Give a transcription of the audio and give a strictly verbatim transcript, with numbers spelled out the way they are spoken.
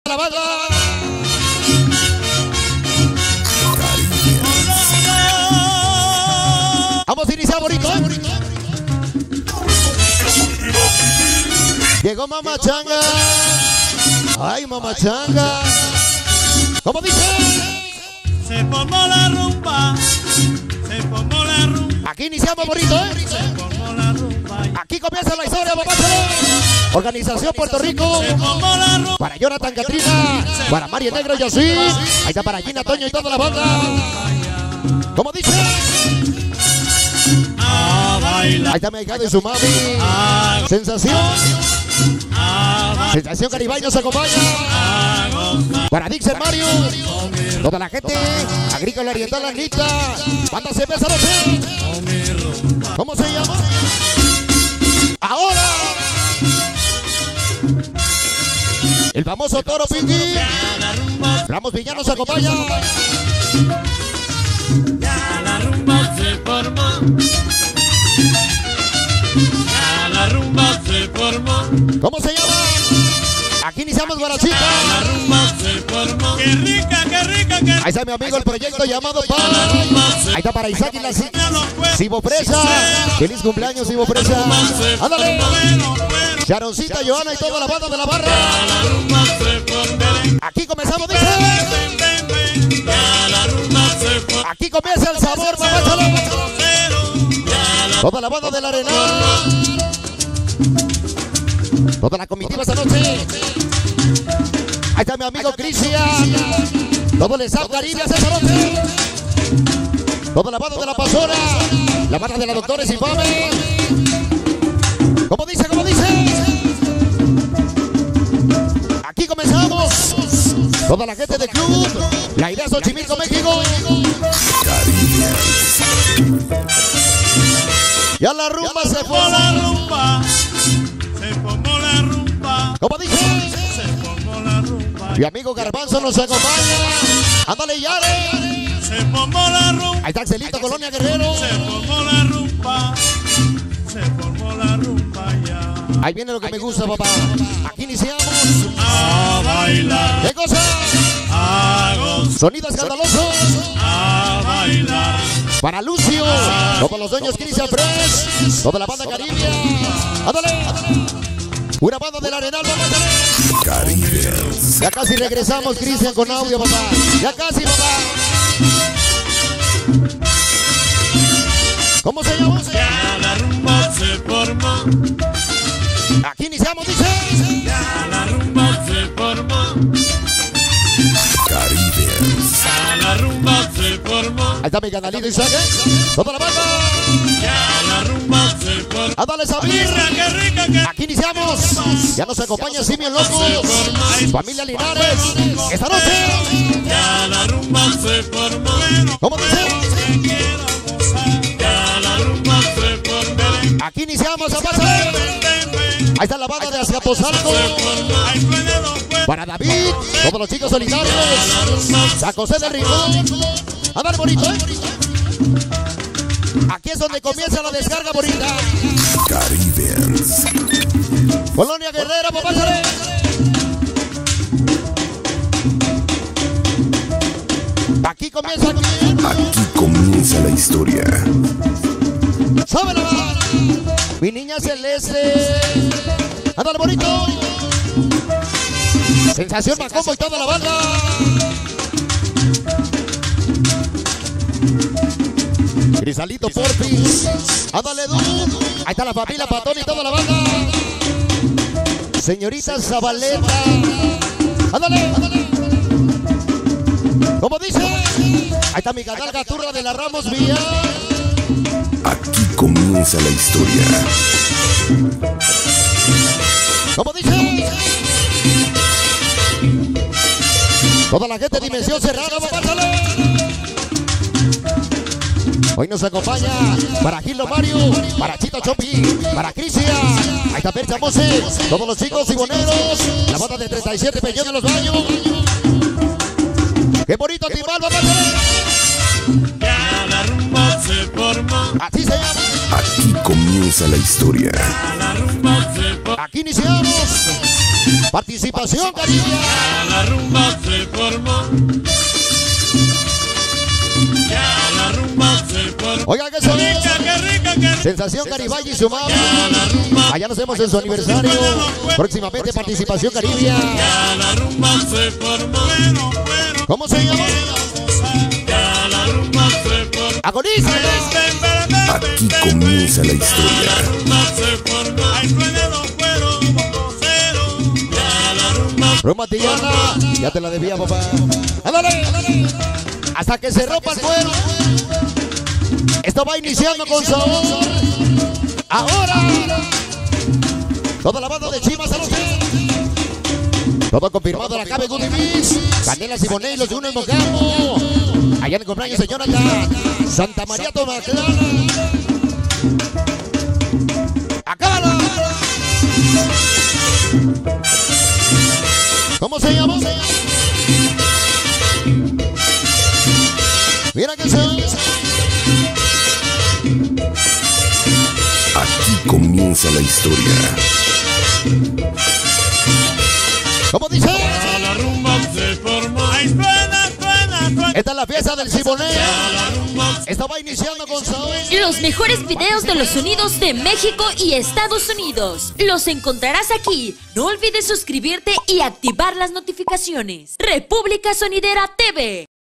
la banda. Vamos a iniciar bonito, ¿eh? Llegó Mama Changa. Ay, Mama Changa. ¿Cómo dice? Se formó la rumba. Se formó la rumba. Aquí iniciamos bonito, ¿eh? Se formó la rumba. Aquí comienza la historia, papá. Organización Puerto Rico. Se formó la rumba. Para Jonathan Catrina. Para Mario Negro y así. Ahí está para Gina, Toño y toda la banda. ¿Cómo dice? A bailar. Ahí está mi hijado y su mami. A Sensación. a Sensación Caribeño se acompaña. a gozar. Para Dixon Mario. Toda la gente. Agrícola Oriental Anita. Banda cerveza noche. Con mi rumba. ¿Cómo se llama? Ahora. El famoso Toro Pinky. Ya la rumba. Ramos Villano se acompaña. Ya la rumba se formó. Ya la rumba se formó. ¿Cómo se llama? Aquí iniciamos Guarachita. La rumba se formó. Qué rica, qué rica, qué rica. Ahí está mi amigo el proyecto llamado Paz. Ahí está para Isaac y la Cibo Presa. Feliz cumpleaños, Cibo Presa. Ándale. Sharoncita, Joana y toda la banda de la barra. La rumba se formó. Aquí comenzamos, dice. Ven, ven, ven. Ya la rumba se formó. Aquí comienza el sabor, papá. Ya la Toda la banda del Arenal. Toda la comitiva esta noche. Ahí está mi amigo Cristian. Todo el South Caribe esta noche. Toda la banda de la Pasora. La banda de la Doctores Infame. ¿Cómo dice? ¿Cómo dice? Aquí comenzamos. Toda la gente de club. La idea es Xochimilco, México. Ya la rumba se formó la fue. rumba. Se formó la rumba. ¿Cómo dice? Se formó la rumba. Mi amigo Garbanzo nos acompaña. Ándale, Yare. Se formó la rumba. Ahí está Axelito, Colonia Guerrero. Se formó la rumba. Se formó la rumba ya. Ahí viene lo que me gusta, papá. Aquí iniciamos. A bailar. ¿Qué cosa? A gozar. Sonido escandaloso. A bailar. Para Lucio. Todos los dueños Cristian Fresh. Toda la banda Caribia. Ándale. Una banda del Arenal, papá. Caribe. Ya casi regresamos, Cristian, con audio, papá. Ya casi, papá. ¿Cómo se llama? Ya la rumba se formó. Aquí iniciamos, dice. Ya la rumba se formó. Caribe. Ya la rumba se formó. Ahí está mi canalito Isaac. ¿Eh? Toda la banda. Ya la rumba se formó. Ándale, Sabir. Rica, qué rica, qué Aquí iniciamos. Ya nos acompaña Simio Loco. Familia Linares. Esta noche. Ya la rumba se formó. ¿Cómo dice? Que quiero gozar. Ya la rumba se formó. Aquí iniciamos a pasar. Ven, ven, ven. Ahí está la banda de Azcapotzalco. Ahí suena los cuerpos. Para David. Todos los chicos solitarios. San José del Rincón. Ándale, bonito, ¿eh? Aquí es donde comienza la descarga bonita. Caribe. Colonia Guerrera, papá. Sale. Aquí comienza. Aquí comienza la historia. ¡Sábela! Mi niña celeste. Ándale, bonito. Sensación Macombo y toda la banda. Grisalito Porfis. Ándale, Du. Ahí está la familia Patón y toda la banda. Señorita Zabaleta. Ándale. ¿Cómo dice? Ahí está mi canal Gaturra de la Ramos Villa. Aquí comienza la historia. ¿Cómo dice? Toda la gente de Dimensión Cerrada, papá, sale. Hoy nos acompaña para Gildo Mario, para Chito Chopi, para Cristian. Ahí está Percha Mose, todos los chicos siboneros, la banda de treinta y siete Peñón de los Baños. ¡Qué bonito timbal, papá! Ya la rumba se formó. Así se llama. Aquí comienza la historia. Ya la rumba se formó. Aquí iniciamos. Participación Caribe. Ya la rumba se formó. Ya la rumba se formó. Oiga, que Qué son rica, qué rica, qué rica. Sensación Caribe y su mamá. Ya la rumba, Allá nos vemos en su aniversario. Próximamente Participación Caribe. ya la rumba se formó. Bueno, bueno, ¿Cómo se llama? ya la rumba se formó. Agoniza. Aquí comienza la historia. La rumba se formó. Ahí suenan los cueros, voceros. Ya la rumba Rumba Tillana. Ya te la debía, papá. ¡Ándale! Hasta que se rompa el cuero. Esto va iniciando con sabor. Ahora. Toda la banda de Chivas a los todo confirmado la cabe Goody Mix. Canela Simoné y los de uno en Mocampo. Allá en el cumpleaños, señora, ya. Santa María Tomaclana. ¡Acábala! ¿Cómo se llama? Mira que se... Aquí comienza la historia. ¿Cómo dice? Ya la rumba se formó. Ahí suena, suena, suena. Esta es la fiesta del Simoné. Ya la rumba Esto va iniciando con sabor. Los mejores videos de los sonidos de México y Estados Unidos. Los encontrarás aquí. No olvides suscribirte y activar las notificaciones. República Sonidera T V.